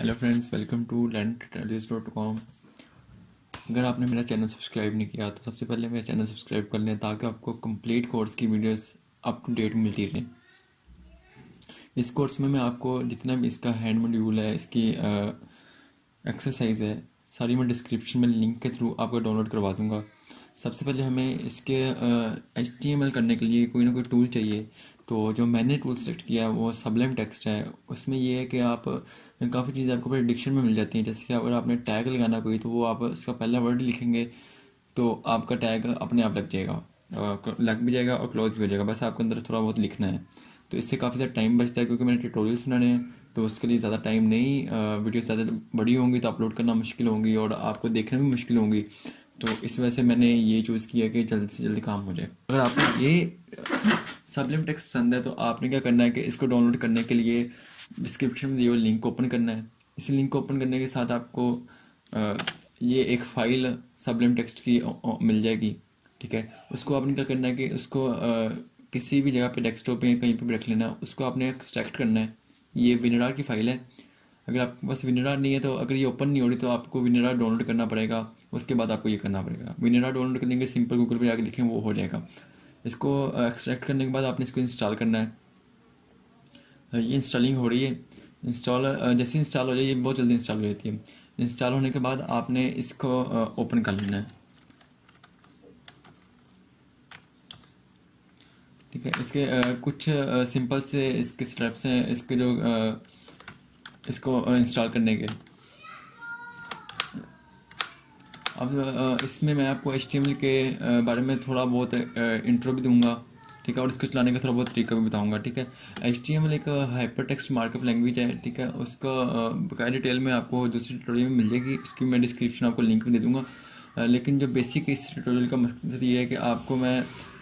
Hello friends, welcome to learntutorials.com। अगर आपने मेरा चैनल सब्सक्राइब नहीं किया तो सबसे पहले मेरा चैनल सब्सक्राइब कर लें ताकि आपको कंप्लीट कोर्स की वीडियोस अप टू डेट मिलती रहें। इस कोर्स में मैं आपको जितना भी इसका हैंड मॉड्यूल है, इसकी एक्सरसाइज है, सारी मैं डिस्क्रिप्शन में लिंक के थ्रू आपको डाउनलोड करवा दूँगा। सबसे पहले हमें इसके HTML करने के लिए कोई ना कोई टूल चाहिए। तो जो मैंने टूल सेलेक्ट किया है वो सबलाइम टेक्स्ट है। उसमें ये है कि आप काफ़ी चीज़ें आपको प्रेडिक्शन में मिल जाती हैं। जैसे कि अगर आपने टैग लगाना कोई, तो वो आप उसका पहला वर्ड लिखेंगे तो आपका टैग अपने आप लग जाएगा, लग भी जाएगा और क्लोज भी हो जाएगा। बस आपको अंदर थोड़ा बहुत लिखना है। तो इससे काफ़ी ज़्यादा टाइम बचता है, क्योंकि मैंने ट्यूटोरियल्स बनाने हैं तो उसके लिए ज़्यादा टाइम नहीं। वीडियो ज़्यादा बड़ी होंगी तो अपलोड करना मुश्किल होंगी और आपको देखना भी मुश्किल होंगी। तो इस वजह से मैंने ये चूज़ किया कि जल्द से जल्दी काम हो जाए। अगर आपको ये सबलाइम टेक्स्ट पसंद है तो आपने क्या करना है कि इसको डाउनलोड करने के लिए डिस्क्रिप्शन में दिए हुए लिंक को ओपन करना है। इस लिंक को ओपन करने के साथ आपको ये एक फ़ाइल सबलाइम टेक्स्ट की मिल जाएगी। ठीक है, उसको आपने क्या करना है कि उसको किसी भी जगह पे डेस्कटॉप पे कहीं पे भी रख लेना है। उसको आपने एक्सट्रैक्ट करना है। ये विनरार की फ़ाइल है। अगर आपके पास विनरार नहीं है तो अगर ये ओपन नहीं हो रही तो आपको विनरार डाउनलोड करना पड़ेगा। उसके बाद आपको ये करना पड़ेगा। विनरार डाउनलोड करने के सिंपल गूगल पे जाकर लिखें, वो हो जाएगा। इसको एक्सट्रैक्ट करने के बाद आपने इसको इंस्टॉल करना है। ये इंस्टॉलिंग हो रही है। जैसे इंस्टॉल हो जाए, ये बहुत जल्दी इंस्टॉल हो जाती है। इंस्टॉल होने के बाद आपने इसको ओपन कर लेना है। ठीक है, इसके कुछ सिंपल से इसके स्टेप्स हैं इसके जो इसको इंस्टॉल करने के। अब इसमें मैं आपको HTML के बारे में थोड़ा बहुत इंट्रो भी दूंगा। ठीक है, और इसको चलाने का थोड़ा बहुत तरीका भी बताऊंगा। ठीक है, HTML एक हाइपर टेक्स्ट मार्कअप लैंग्वेज है। ठीक है, उसका बकाया डिटेल में आपको दूसरी ट्यूटोरियल में मिल जाएगी। इसकी मैं डिस्क्रिप्शन आपको लिंक भी दे दूंगा। लेकिन जो बेसिक इस ट्यूटोरियल का मकसद ये है कि आपको मैं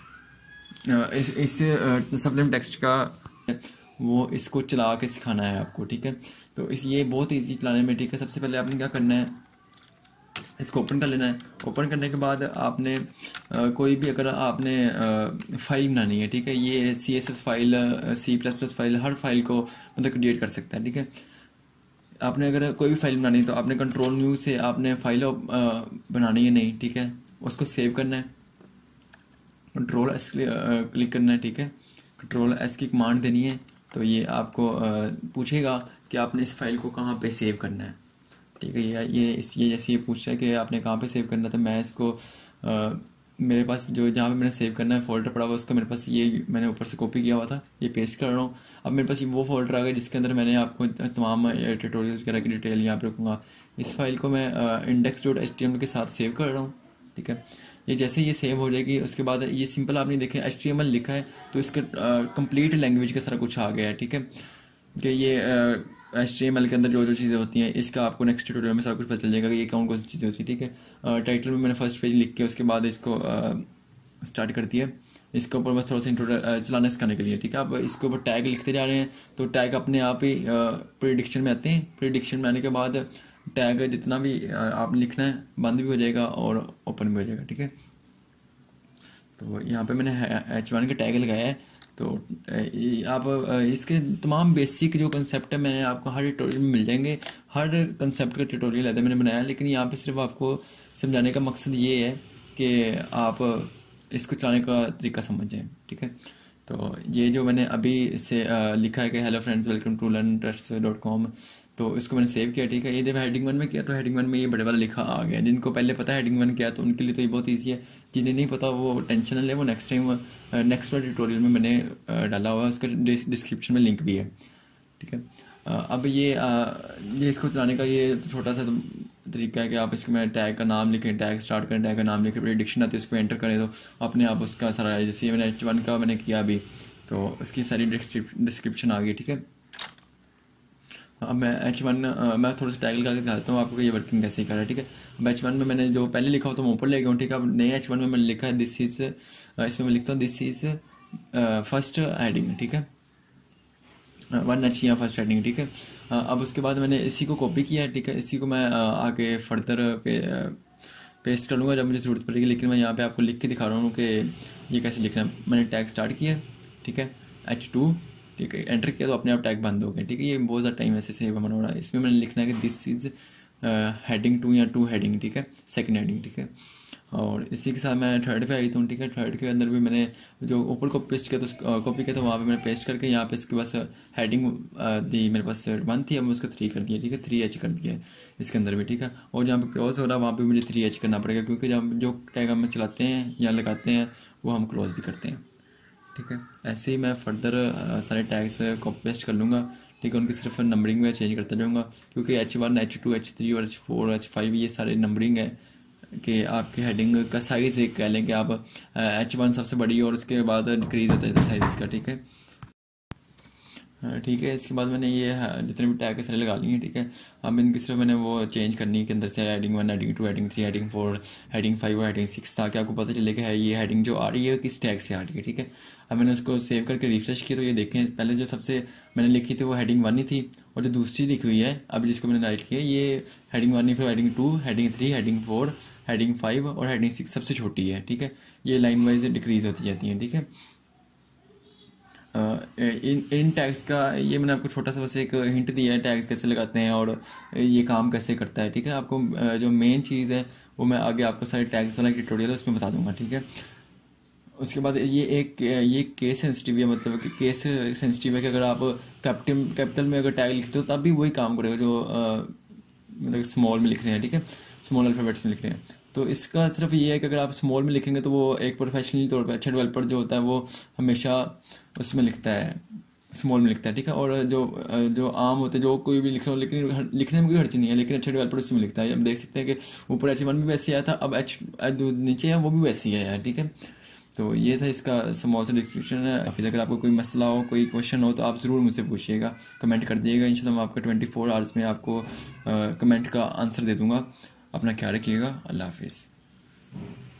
इस सबलाइम टेक्स्ट का वो इसको चला के सिखाना है आपको। ठीक है, तो ये बहुत ईजी चलाने में। ठीक है, सबसे पहले आपने क्या करना है, इसको ओपन कर लेना है। ओपन करने के बाद आपने कोई भी अगर आपने फाइल बनानी है, ठीक है, ये CSS फाइल, C++ फाइल, हर फाइल को मतलब क्रिएट कर सकता है। ठीक है, आपने अगर कोई भी फाइल बनानी है तो आपने कंट्रोल न्यू से आपने फाइल बनानी है नहीं। ठीक है, उसको सेव करना है, कंट्रोल S क्लिक करना है। ठीक है, कंट्रोल S की कमांड देनी है। तो ये आपको पूछेगा कि आपने इस फाइल को कहाँ पे सेव करना है। ठीक है, ये जैसे ये पूछ रहा है कि आपने कहाँ पे सेव करना है, तो मैं इसको मेरे पास जो जहाँ पे मैंने सेव करना है फोल्डर पड़ा हुआ, उसका मेरे पास ये मैंने ऊपर से कॉपी किया हुआ था, ये पेस्ट कर रहा हूँ। अब मेरे पास वो फोल्डर आ गया जिसके अंदर मैंने आपको तमाम ट्यूटोरियल्स वगैरह की डिटेल यहाँ पे रखूँगा। इस फाइल को मैं index.html के साथ सेव कर रहा हूँ। ठीक है, ये जैसे ये सेव हो जाएगी उसके बाद ये सिंपल आपने देखे HTML लिखा है तो इसका कंप्लीट लैंग्वेज का सारा कुछ आ गया है। ठीक है, कि ये HTML के अंदर जो जो चीज़ें होती हैं इसका आपको नेक्स्ट ट्यूटोरियल में सारा कुछ पता चल जाएगा कि ये कौन कौन सी चीज़ें होती है। ठीक है, टाइटल में मैंने फर्स्ट पेज लिख के उसके बाद इसको स्टार्ट कर दिया। इसके ऊपर बस थोड़ा सा चलाना सिखाने के लिए। ठीक है, आप इसके ऊपर टैग लिखते जा रहे हैं तो टैग अपने आप ही प्रेडिक्शन में आते हैं। प्रेडिक्शन में आने के बाद टैग जितना भी आप लिखना है बंद भी हो जाएगा और ओपन भी हो जाएगा। ठीक है, तो यहाँ पे मैंने H1 का टैग लगाया है। तो आप इसके तमाम बेसिक जो कंसेप्ट है मैंने आपको हर ट्यूटोरियल में मिल जाएंगे। हर कंसेप्ट का ट्यूटोरियल है मैंने बनाया, लेकिन यहाँ पे सिर्फ आपको समझाने का मकसद ये है कि आप इसको चलाने का तरीका समझ जाएं। ठीक है, तो ये जो मैंने अभी से लिखा है कि hello friends welcome to learntutorials.com, तो इसको मैंने सेव किया। ठीक है, ये जब हेडिंग 1 में किया तो हेडिंग 1 में ये बड़े वाला लिखा आ गया। जिनको पहले पता है हेडिंग 1 क्या है तो उनके लिए तो ये बहुत ईजी है। जिन्हें नहीं पता वो टेंशन न ले, वो नेक्स्ट टाइम नेक्स्ट वाले ट्यूटोरियल में मैंने डाला हुआ है, उसका डिस्क्रिप्शन में लिंक भी है। ठीक है, अब ये इसको चलाने का ये छोटा सा तरीका है कि आप इसको मैं टैग का नाम लिखें, टैग स्टार्ट करें, टैग का नाम लिखें, प्रेडिक्शन आती है उसको एंटर करें तो अपने आप उसका सारा, जैसे मैंने H1 का मैंने किया अभी तो उसकी सारी डिस्क्रिप्शन आ गई। ठीक है, अब मैं H1 मैं थोड़ा सा टैग लगा के दिखाता हूँ आपको ये वर्किंग कैसे कर रहा है। ठीक है, अब H1 में मैंने जो पहले लिखा हो तो मैं ऊपर ले गया हूँ। ठीक है, अब नए H1 में मैंने लिखा है दिस इज, इसमें मैं लिखता हूँ दिस इज फर्स्ट हेडिंग। ठीक है, 1H या फर्स्ट हेडिंग। ठीक है, अब उसके बाद मैंने इसी को कॉपी किया है। ठीक है, इसी को मैं आगे फर्दर पेस्ट कर लूँगा जब मुझे ज़रूरत पड़ेगी, लेकिन मैं यहाँ पे आपको लिख के दिखा रहा हूँ कि ये कैसे लिखना है। मैंने टैग स्टार्ट किया। ठीक है, H2। ठीक है, एंटर किया तो अपने आप टैग बंद हो गए, ठीक है। ये बहुत ज़्यादा टाइम ऐसे सेव हो रहा है। इसमें मैंने लिखना है कि दिस इज़ हेडिंग 2 या 2 हेडिंग, ठीक है, सेकंड हेडिंग, ठीक है। और इसी के साथ मैं थर्ड पे आई हूँ, ठीक है। थर्ड के अंदर भी मैंने जो ऊपर को पेस्ट किया तो कॉपी किया तो वहाँ पे मैंने पेस्ट करके यहाँ पे इसके पास हेडिंग दी, मेरे पास 1 थी, अब मैं उसको 3 कर दिया, ठीक है, 3H कर दिया है इसके अंदर भी, ठीक है। और जहाँ पे क्लोज हो रहा है वहाँ पे मुझे 3H करना पड़ेगा, क्योंकि जहाँ जो टैग हम चलाते हैं या लगाते हैं वो हम क्लोज भी करते हैं, ठीक है। ऐसे ही मैं फर्दर सारे टैग्स कॉपी पेस्ट कर लूँगा, ठीक है। उनकी सिर्फ नंबरिंग में चेंज करता जाऊँगा, क्योंकि H1, H2, H3 और H4, H5 ये सारे नंबरिंग है कि आपकी हेडिंग का साइज़ एक कह लें कि आप H1 सबसे बड़ी और उसके बाद डिक्रीज़ होता है साइज़ इसका, ठीक है। ठीक है, इसके बाद मैंने ये जितने भी टैग के सारे लगा लिए हैं, ठीक है। अब इनकी सिर्फ मैंने वो चेंज करनी है कि अंदर से heading 1, heading 2, heading 3, heading 4, heading 5 और हेडिंग 6, ताकि आपको पता चले कि है ये हेडिंग जो आ रही है किस टैग से आ रही है, ठीक है। अब मैंने उसको सेव करके रिफ्रेश किया तो ये देखें, पहले जो सबसे मैंने लिखी थी वो हेडिंग 1 ही थी, और जो दूसरी लिखी हुई है अब जिसको मैंने राइट किया ये हेडिंग 1 ही, फिर हेडिंग 2, हेडिंग 3, हेडिंग 4, हेडिंग 5 और हेडिंग 6 सबसे छोटी है, ठीक है। ये लाइन वाइज डिक्रीज होती जाती है, ठीक है। इन टैग्स का ये मैंने आपको छोटा सा बस एक हिंट दिया है टैग्स कैसे लगाते हैं और ये काम कैसे करता है, ठीक है। आपको जो मेन चीज़ है वो मैं आगे आपको सारे टैग्स वाला ट्यूटोरियल है उसमें बता दूंगा, ठीक है। उसके बाद ये केस सेंसिटिव है, मतलब कि केस सेंसिटिव है कि अगर आप कैपिटल में अगर टैग लिखते हो तब भी वही काम करेगा जो मतलब स्मॉल में लिख रहे हैं, ठीक है, स्मॉल अल्फ़ाबेट्स में लिख रहे हैं। तो इसका सिर्फ ये है कि अगर आप स्मॉल में लिखेंगे तो वो एक प्रोफेशनली तौर पर अच्छा डेवलपर जो होता है वो हमेशा उसमें लिखता है, स्मॉल में लिखता है, ठीक है। और जो जो आम होते हैं जो कोई भी लिख रहा हो, लेकिन लिखने में कोई हर्ज नहीं है, लेकिन अच्छा डेवलपर उसमें लिखता है। अब देख सकते हैं कि ऊपर H1 भी वैसे आया था, अब जो नीचे है वो भी वैसे ही आया है, ठीक है। तो ये था इसका स्मॉल सा डिस्क्रिप्शन है। फिर अगर आपको कोई मसला हो, कोई क्वेश्चन हो तो आप ज़रूर मुझसे पूछिएगा, कमेंट कर दिएगा। इंशाल्लाह मैं आपका 24 आवर्स में आपको कमेंट का आंसर दे दूँगा। अपना ख्याल रखिएगा। अल्लाह हाफिज़।